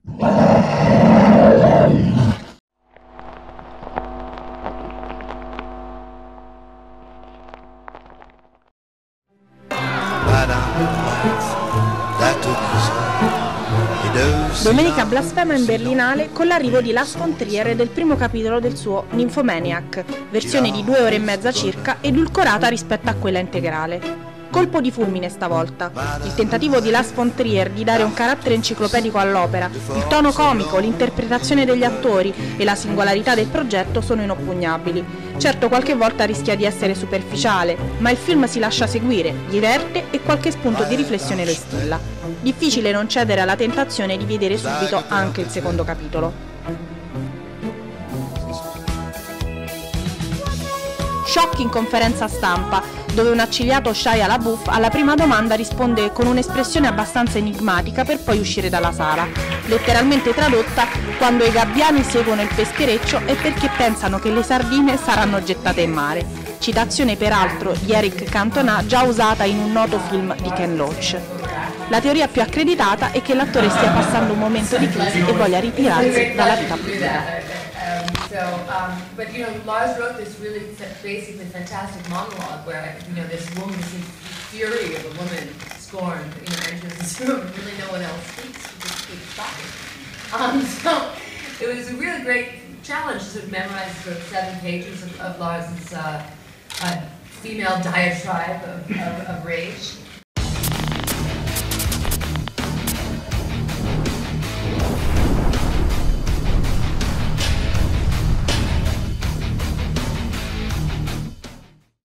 Domenica blasfema in Berlinale con l'arrivo di Lars von Trier del primo capitolo del suo Nymphomaniac, versione di 2 ore e mezza circa, edulcorata rispetto a quella integrale. Colpo di fulmine stavolta. Il tentativo di Lars von Trier di dare un carattere enciclopedico all'opera, il tono comico, l'interpretazione degli attori e la singolarità del progetto sono inoppugnabili. Certo, qualche volta rischia di essere superficiale, ma il film si lascia seguire, diverte e qualche spunto di riflessione lo instilla. Difficile non cedere alla tentazione di vedere subito anche il secondo capitolo. Shock in conferenza stampa, dove un accigliato Shia LaBeouf alla prima domanda risponde con un'espressione abbastanza enigmatica per poi uscire dalla sala. Letteralmente tradotta, quando i gabbiani seguono il peschereccio è perché pensano che le sardine saranno gettate in mare. Citazione peraltro di Eric Cantona già usata in un noto film di Ken Loach. La teoria più accreditata è che l'attore stia passando un momento di crisi e voglia ritirarsi dalla vita pubblica. But you know, Lars wrote this really basically fantastic monologue where, you know, this woman, this fury of a woman scorned, you know, enters this room and really no one else speaks, she just keeps talking. So it was a really great challenge to sort of memorize sort of 7 pages of Lars's female diatribe of rage.